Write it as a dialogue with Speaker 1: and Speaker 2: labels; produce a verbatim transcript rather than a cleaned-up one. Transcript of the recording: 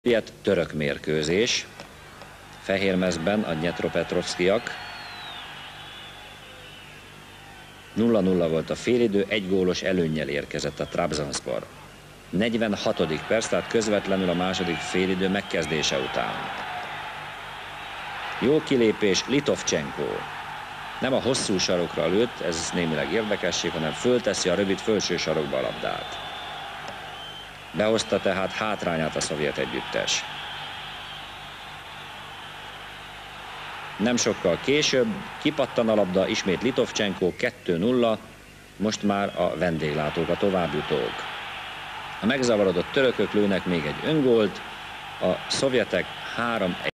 Speaker 1: Szovjet török mérkőzés. Fehérmezben a Dnyepropetrovszkiak. nulla nulla volt a félidő, egy gólos előnnyel érkezett a Trabzonspor. negyvenhatodik perc, tehát közvetlenül a második félidő megkezdése után. Jó kilépés, Litovcsenko. Nem a hosszú sarokra lőtt, ez némileg érdekesség, hanem fölteszi a rövid felső sarokba a labdát. Behozta tehát hátrányát a szovjet együttes. Nem sokkal később kipattan a labda, ismét Litovcsenko, kettő nulla, most már a vendéglátók, a továbbjutók. A megzavarodott törökök lőnek még egy öngólt, a szovjetek három egy.